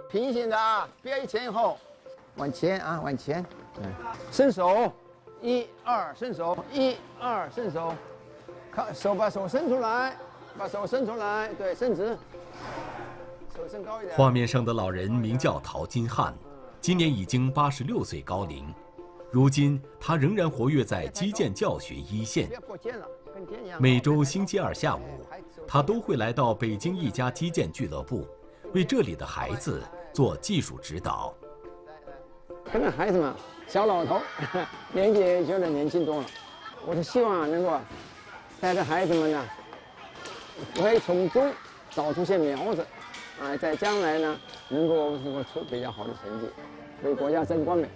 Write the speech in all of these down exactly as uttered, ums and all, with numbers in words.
平行的啊，别前以后，往前啊，往前，嗯，伸手，一二，伸手，一二，伸手，靠手把手伸出来，把手伸出来，对，伸直，手伸高一点。 画面上的老人名叫陶金汉，今年已经八十六岁高龄，如今他仍然活跃在击剑教学一线。每周星期二下午，他都会来到北京一家击剑俱乐部，为这里的孩子做技术指导。 跟着孩子们，小老头，年纪也觉得年轻多了。我是希望能够带着孩子们呢，可以从中找出些苗子，啊，在将来呢能够能够出比较好的成绩，为国家争光明。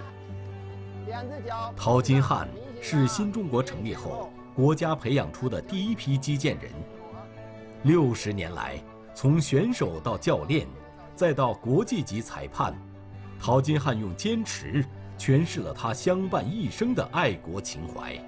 陶金汉是新中国成立后国家培养出的第一批击剑人。六十年来，从选手到教练，再到国际级裁判，陶金汉用坚持诠释了他相伴一生的爱国情怀。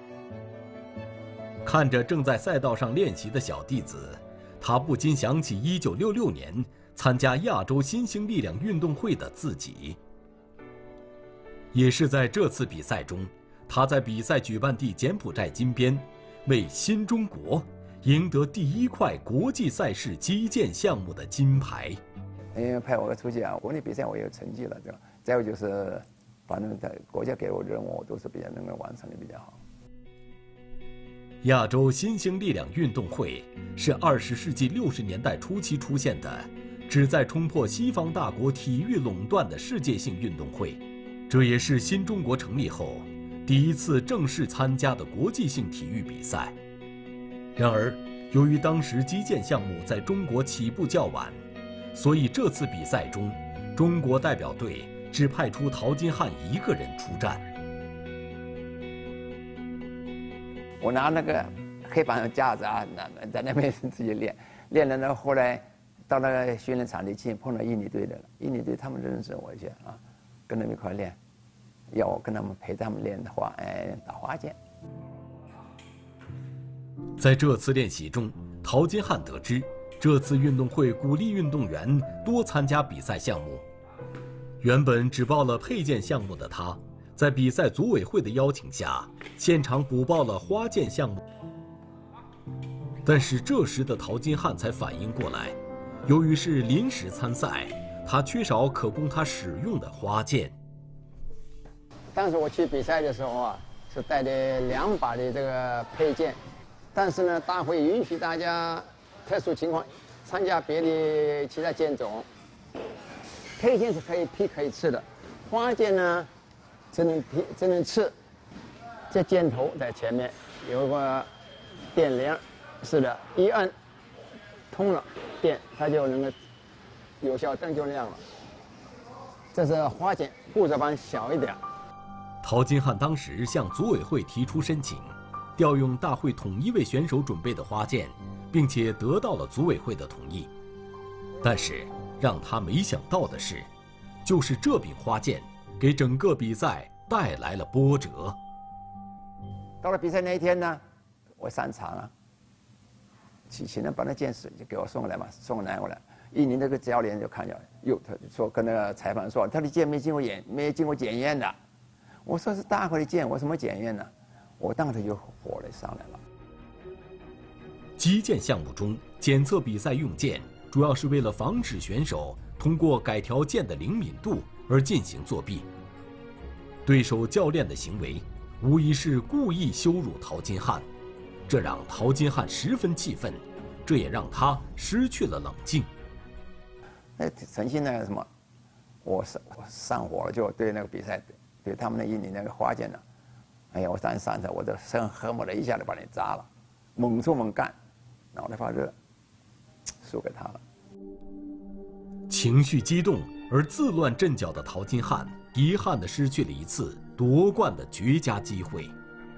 看着正在赛道上练习的小弟子，他不禁想起一九六六年参加亚洲新兴力量运动会的自己。也是在这次比赛中，他在比赛举办地柬埔寨金边，为新中国赢得第一块国际赛事击剑项目的金牌。 因为派我出去啊，国内比赛我也有成绩了，对吧？再有就是，反正在国家给我任务，我都是比较能够完成的比较好。 亚洲新兴力量运动会是二十世纪六十年代初期出现的，旨在冲破西方大国体育垄断的世界性运动会。这也是新中国成立后第一次正式参加的国际性体育比赛。然而，由于当时击剑项目在中国起步较晚，所以这次比赛中，中国代表队只派出陶金汉一个人出战。 我拿那个黑板架子啊，那在那边自己练，练了呢。后来到那个训练场地去，碰到印尼队的了。印尼队他们认识我一些啊。跟他们一块练，要我跟他们陪他们练的话，哎，打花剑。 在这次练习中，陶金汉得知，这次运动会鼓励运动员多参加比赛项目。原本只报了佩剑项目的他，在比赛组委会的邀请下，现场补报了花剑项目。但是这时的陶金汉才反应过来，由于是临时参赛，他缺少可供他使用的花剑。 当时我去比赛的时候啊，是带的两把的这个佩剑，但是呢，大会允许大家特殊情况参加别的其他剑种。佩剑是可以劈可以刺的，花剑呢只能劈只能刺。这箭头在前面有个电铃，是的，一按通了电，它就能够。有效灯就亮了。这是花剑，步子版小一点。 陶金汉当时向组委会提出申请，调用大会统一为选手准备的花剑，并且得到了组委会的同意。但是让他没想到的是，就是这柄花剑给整个比赛带来了波折。 到了比赛那一天呢，我上场了，请请人把那剑就给我送来嘛，送来过来。印尼那个教练就看见，哟，他就说跟那个裁判说，他的剑没经过检，没经过检验的。我说是大会的剑，我怎么检验呢？我当时就火了上来了。 击剑项目中，检测比赛用剑，主要是为了防止选手通过改调剑的灵敏度而进行作弊。对手教练的行为，无疑是故意羞辱陶金汉，这让陶金汉十分气愤，这也让他失去了冷静。 那诚心那个什么，我上我上火了，就对那个比赛，对他们的印尼那个花剑呢，哎呀，我上上场，我这身恨不得一下就把你扎了，猛冲猛干，脑袋发热，输给他了。 情绪激动而自乱阵脚的陶金汉，遗憾地失去了一次夺冠的绝佳机会。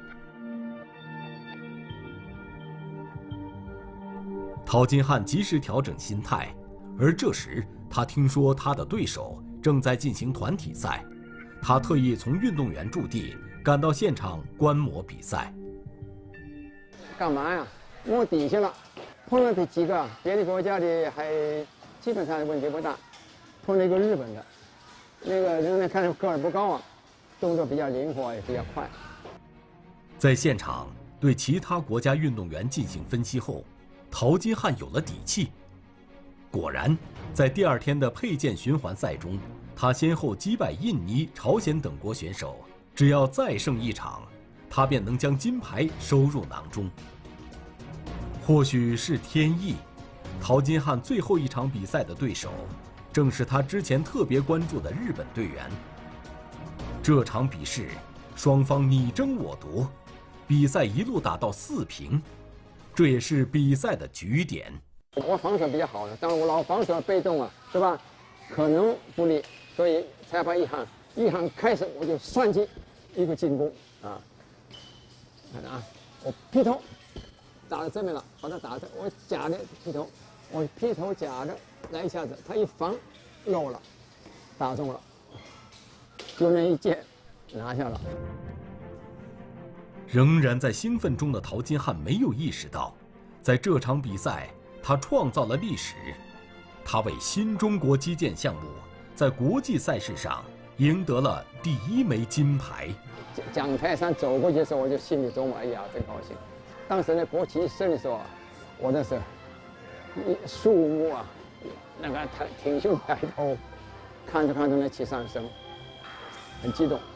陶金汉及时调整心态。而这时，他听说他的对手正在进行团体赛，他特意从运动员驻地赶到现场观摩比赛。 干嘛呀？摸底下了，碰了这几个别的国家的还基本上问题不大， 碰了一个日本的，那个人呢看着个儿不高啊，动作比较灵活也比较快。 在现场对其他国家运动员进行分析后，陶金汉有了底气。果然，在第二天的佩剑循环赛中，他先后击败印尼、朝鲜等国选手，只要再胜一场，他便能将金牌收入囊中。或许是天意，陶金汉最后一场比赛的对手，正是他之前特别关注的日本队员。这场比试，双方你争我夺，比赛一路打到四平，这也是比赛的局点。 我防守比较好的，但我老防守被动啊，是吧？可能不利，所以裁判一喊一喊开始，我就算计一个进攻啊！看着啊，我劈头打到这边了，把他打的，我假的劈头，我劈头假的来一下子，他一防漏了，打中了，就那一箭拿下了。 仍然在兴奋中的陶金汉没有意识到，在这场比赛，他创造了历史。他为新中国击剑项目在国际赛事上赢得了第一枚金牌。 讲台上走过去的时候，我就心里琢磨：哎呀，真高兴！当时呢，国旗升的时候啊，我那是肃穆啊，那个抬挺胸抬头，看着看着那旗上升，很激动。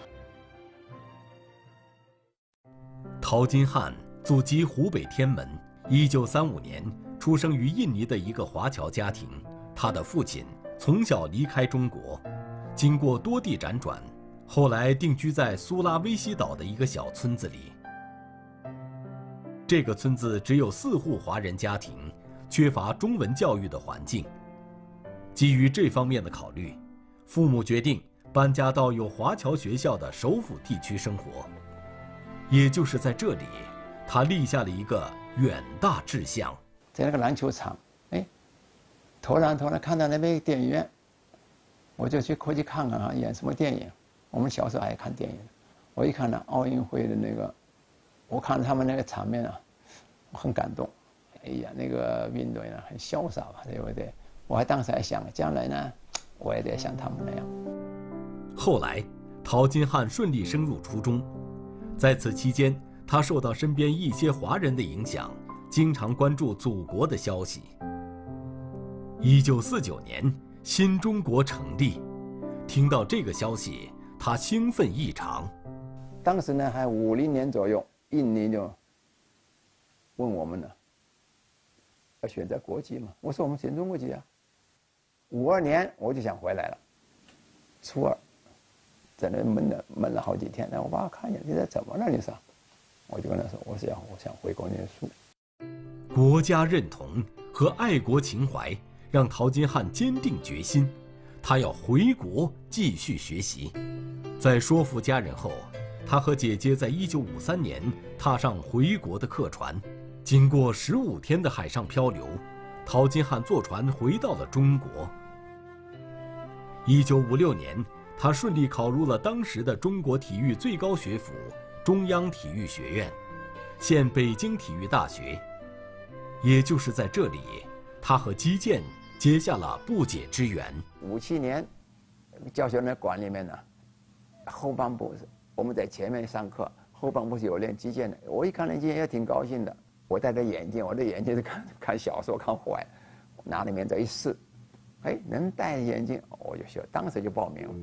陶金汉祖籍湖北天门，一九三五年出生于印尼的一个华侨家庭。他的父亲从小离开中国，经过多地辗转，后来定居在苏拉威西岛的一个小村子里。这个村子只有四户华人家庭，缺乏中文教育的环境。基于这方面的考虑，父母决定搬家到有华侨学校的首府地区生活。也就是在这里，他立下了一个远大志向。 在那个篮球场，哎，突然突然看到那边电影院，我就去过去看看啊，演什么电影。我们小时候爱看电影，我一看到奥运会的那个，我看他们那个场面啊，我很感动。哎呀，那个运动员很潇洒吧，对不对？我还当时还想，将来呢，我也得像他们那样。 后来，陶金汉顺利升入初中，在此期间，他受到身边一些华人的影响，经常关注祖国的消息。一九四九年，新中国成立，听到这个消息，他兴奋异常。 当时呢，还五零年左右，印尼就问我们呢，要选择国籍嘛？我说我们选中国籍啊。五二年我就想回来了，初二，在那闷了闷了好几天。然后我爸看见你这怎么了？你说，我就跟他说，我是要我想回国念书。 国家认同和爱国情怀让陶金汉坚定决心，他要回国继续学习。在说服家人后，他和姐姐在一九五三年踏上回国的客船。经过十五天的海上漂流，陶金汉坐船回到了中国。一九五六年，他顺利考入了当时的中国体育最高学府中央体育学院，现北京体育大学。也就是在这里，他和击剑结下了不解之缘。五七年，教学那馆里面呢，后半部我们在前面上课，后半部是有练击剑的。我一看练击剑也挺高兴的。我戴着眼镜，我的眼镜是看看小说看坏，拿里面这一试，哎，能戴眼镜，我就学，当时就报名了。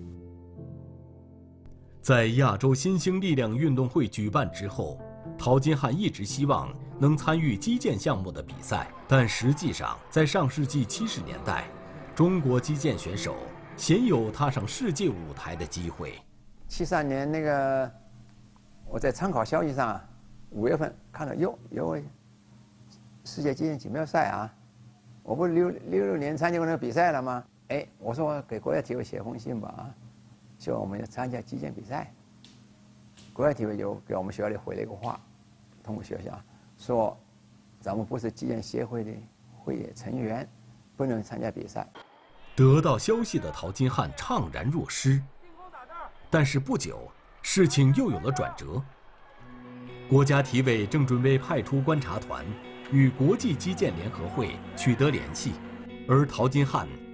在亚洲新兴力量运动会举办之后，陶金汉一直希望能参与击剑项目的比赛，但实际上，在上世纪七十年代，中国击剑选手鲜有踏上世界舞台的机会。七三年那个，我在参考消息上，五月份看到哟有世界击剑锦标赛啊，我不是六六六年参加过那个比赛了吗？哎，我说给国家体委写封信吧啊，希望我们要参加击剑比赛。国家体委就给我们学校里回了一个话，通过学校说，咱们不是击剑协会的会员成员，不能参加比赛。得到消息的陶金汉怅然若失，但是不久，事情又有了转折。国家体委正准备派出观察团与国际击剑联合会取得联系，而陶金汉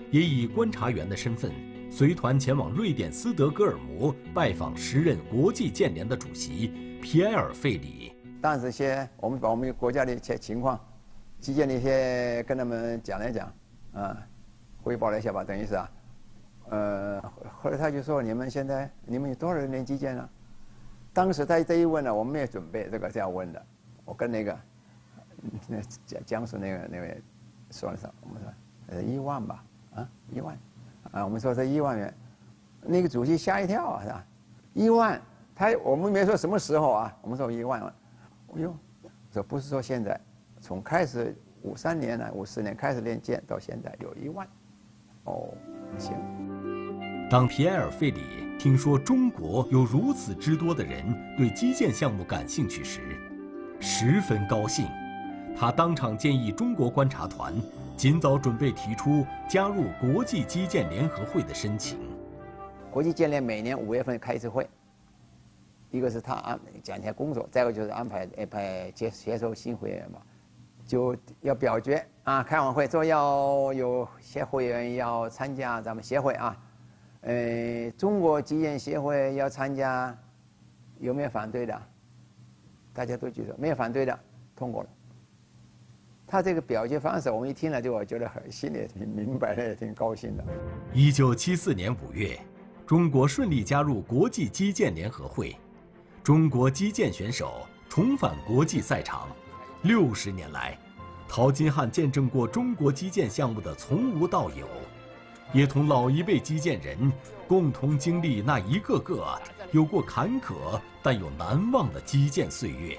也以观察员的身份，随团前往瑞典斯德哥尔摩拜访时任国际建联的主席皮埃尔·费里。 当时些我们把我们国家的一些情况，基建的一些跟他们讲了讲，啊，汇报了一下吧，等于是啊，呃，后来他就说：“你们现在你们有多少人练基建了？”当时他这一问呢，我们没有准备这个这样问的。我跟那个那江江苏那个那位说了说，我们说呃一万吧，啊一万，啊我们说是一万元，那个主席吓一跳啊，是吧？一万，他我们没说什么时候啊，我们说一万万，哎呦，说不是说现在，从开始五三年呢，五四年开始练建到现在有一万，哦，行。 当皮埃尔·费里听说中国有如此之多的人对基建项目感兴趣时，十分高兴。他当场建议中国观察团尽早准备提出加入国际基建联合会的申请。 国际建联每年五月份开一次会，一个是他安讲一下工作，再一个就是安排安排接接收新会员嘛，就要表决啊，开完会之后要有些会员要参加咱们协会啊。呃，中国基建协会要参加，有没有反对的？大家都举手，没有反对的，通过了。他这个表决方式，我们一听了就我觉得很心里也挺明白的，也挺高兴的。 一九七四年五月，中国顺利加入国际基建联合会，中国基建选手重返国际赛场。六十年来，陶金汉见证过中国基建项目的从无到有。也同老一辈基建人共同经历那一个个有过坎坷但又难忘的基建岁月。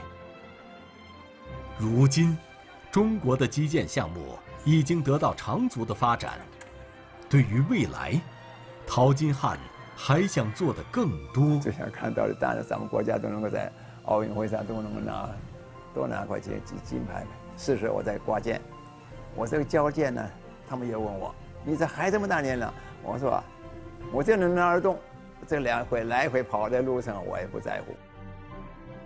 如今，中国的基建项目已经得到长足的发展。对于未来，陶金汉还想做得更多。 最想看到的，当然咱们国家都能够在奥运会上都能够拿多拿块金金金牌。是时我在挂件，我这个交件呢，他们也问我。你这还这么大年了？我说，我这能拿得动，这来回来回跑在路上，我也不在乎。